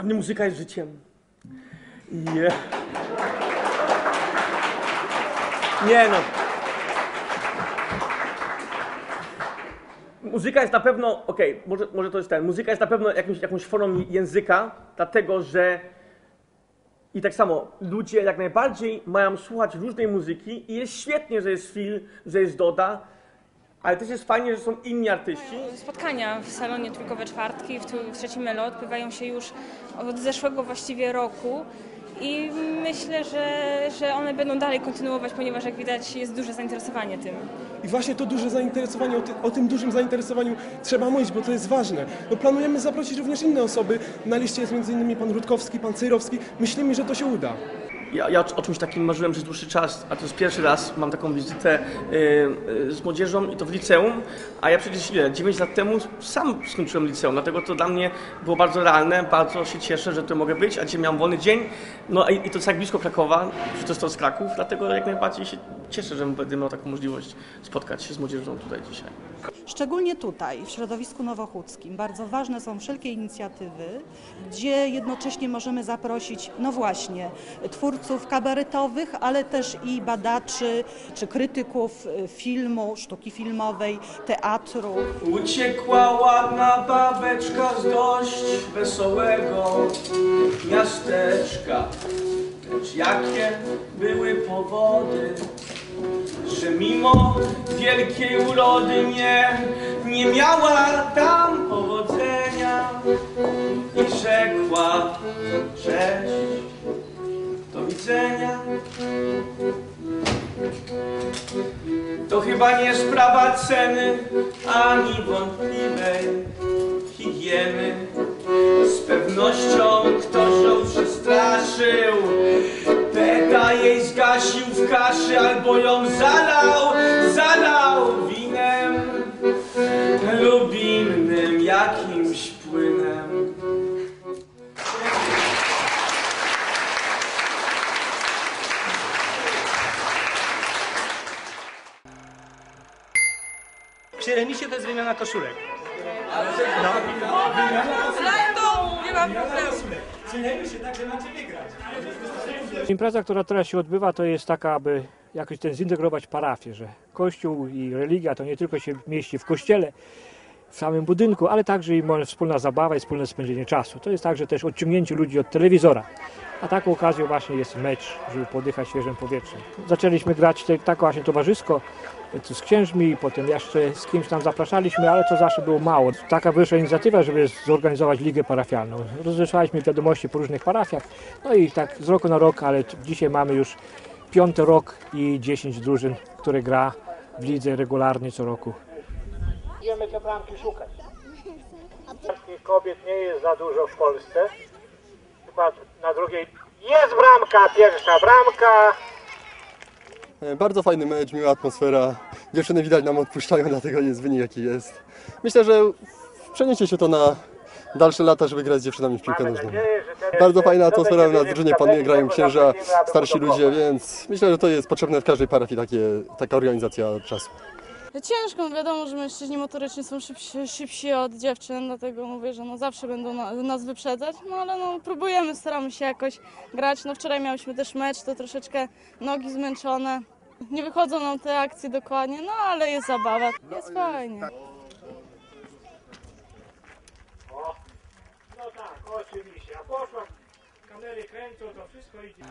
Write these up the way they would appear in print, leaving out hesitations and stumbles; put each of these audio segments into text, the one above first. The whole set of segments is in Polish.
mnie muzyka jest życiem. Nie no. Muzyka jest na pewno, może to jest muzyka jest na pewno jakąś formą języka, dlatego że i tak samo ludzie jak najbardziej mają słuchać różnej muzyki i jest świetnie, że jest Phil, że jest Doda, ale też jest fajnie, że są inni artyści. Spotkania w salonie tylko we czwartki, w trzecim Melo odbywają się już od zeszłego właściwie roku. I myślę, że one będą dalej kontynuować, ponieważ jak widać jest duże zainteresowanie tym. I właśnie to duże zainteresowanie, o tym dużym zainteresowaniu trzeba mówić, bo to jest ważne. No planujemy zaprosić również inne osoby. Na liście jest m.in. pan Rutkowski, pan Cejrowski. Myślimy, że to się uda. Ja o czymś takim marzyłem przez dłuższy czas, a to jest pierwszy raz, mam taką wizytę z młodzieżą i to w liceum, a ja przecież 9 lat temu sam skończyłem liceum, dlatego to dla mnie było bardzo realne, bardzo się cieszę, że tu mogę być, a dzisiaj miałem wolny dzień, no i to jest tak blisko Krakowa, że to jest to z Kraków, dlatego jak najbardziej się cieszę, że będę miał taką możliwość spotkać się z młodzieżą tutaj dzisiaj. Szczególnie tutaj, w środowisku nowochódzkim, bardzo ważne są wszelkie inicjatywy, gdzie jednocześnie możemy zaprosić, no właśnie, twórców kabaretowych, ale też i badaczy czy krytyków filmu, sztuki filmowej, teatru. Uciekła ładna babeczka z dość wesołego miasteczka, lecz jakie były powody, że mimo wielkiej urody nie miała tam powodzenia i rzekła: cześć, do widzenia. To chyba nie sprawa ceny ani wątpliwej higieny. Z pewnością ktoś ją przestraszył, peta jej zgasił w kaszy albo ją zalał winem lub innym jakimś płynem. Przy remisie to jest wymiana koszulek. Nie mam problemu. Przy remisie także macie wygrać. Impreza, która teraz się odbywa, to jest taka, aby jakoś zintegrować parafię, że Kościół i religia to nie tylko się mieści w kościele, w samym budynku, ale także i wspólna zabawa i wspólne spędzenie czasu. To jest także też odciągnięcie ludzi od telewizora. A taką okazją właśnie jest mecz, żeby podychać świeżym powietrzem. Zaczęliśmy grać tak właśnie towarzysko z księżmi, potem jeszcze z kimś tam zapraszaliśmy, ale to zawsze było mało. Taka wyszła inicjatywa, żeby zorganizować ligę parafialną. Rozesłaliśmy wiadomości po różnych parafiach, no i tak z roku na rok, ale dzisiaj mamy już 5. rok i 10 drużyn, które gra w lidze regularnie co roku. Idziemy te bramki szukać. Kobiet nie jest za dużo w Polsce. Chyba na drugiej jest bramka, pierwsza bramka. Bardzo fajny mecz, miła atmosfera. Dziewczyny widać nam odpuszczają, dlatego jest wynik jaki jest. Myślę, że przeniesie się to na dalsze lata, żeby grać z dziewczynami w piłkę nożną. Bardzo fajna atmosfera, na drużynie grają księża, starsi ludzie, więc myślę, że to jest potrzebne w każdej parafii taka organizacja czasu. Ciężko, wiadomo, że mężczyźni motoryczni są szybsi od dziewczyn, dlatego mówię, że no zawsze będą nas wyprzedzać, no ale no próbujemy, staramy się jakoś grać. No wczoraj miałyśmy też mecz, to troszeczkę nogi zmęczone, nie wychodzą nam te akcje dokładnie, no ale jest zabawa, jest fajnie. No tak, oczywiście, a poszła, kamery kręcą, to wszystko idzie.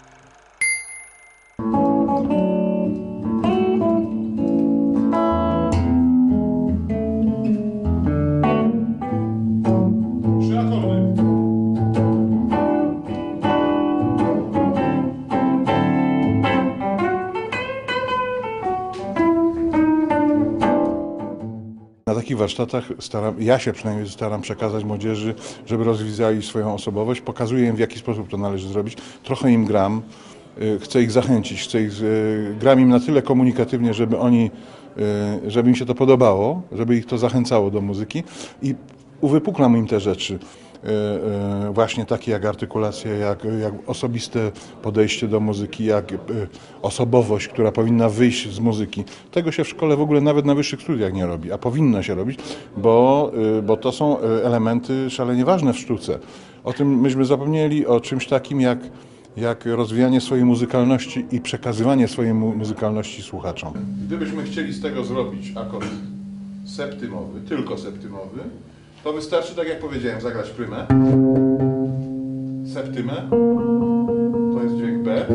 Na takich warsztatach ja się przynajmniej staram przekazać młodzieży, żeby rozwijali swoją osobowość, pokazuję im, w jaki sposób to należy zrobić. Trochę im gram, chcę ich zachęcić, gram im na tyle komunikatywnie, żeby im się to podobało, żeby ich to zachęcało do muzyki i uwypuklam im te rzeczy. właśnie takie jak artykulacja, jak osobiste podejście do muzyki, jak osobowość, która powinna wyjść z muzyki. Tego się w szkole w ogóle nawet na wyższych studiach nie robi, a powinno się robić, bo to są elementy szalenie ważne w sztuce. O tym myśmy zapomnieli, o czymś takim jak rozwijanie swojej muzykalności i przekazywanie swojej muzykalności słuchaczom. Gdybyśmy chcieli z tego zrobić akord septymowy, tylko septymowy, to wystarczy, tak jak powiedziałem, zagrać prymę, septymę, to jest dźwięk B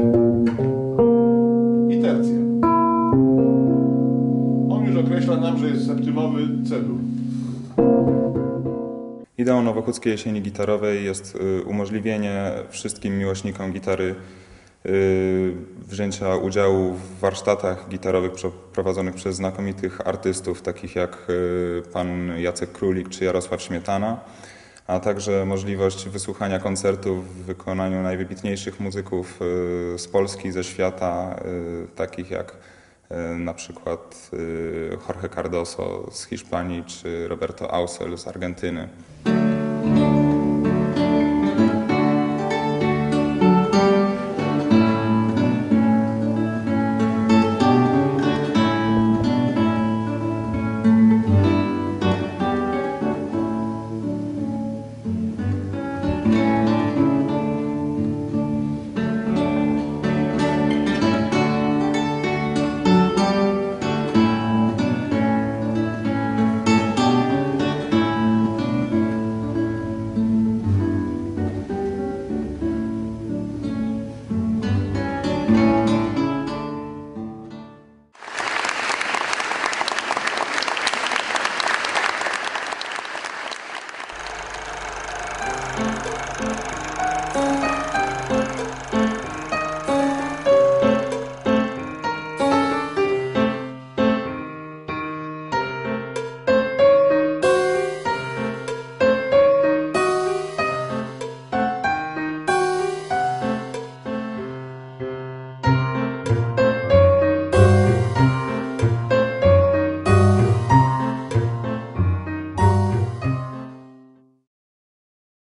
i tercję. On już określa nam, że jest septymowy C-dur. Ideą Nowochódzkiej Jesieni Gitarowej jest umożliwienie wszystkim miłośnikom gitary wzięcia udziału w warsztatach gitarowych prowadzonych przez znakomitych artystów, takich jak pan Jacek Królik czy Jarosław Śmietana, a także możliwość wysłuchania koncertów w wykonaniu najwybitniejszych muzyków z Polski, ze świata, takich jak na przykład Jorge Cardoso z Hiszpanii czy Roberto Ausel z Argentyny.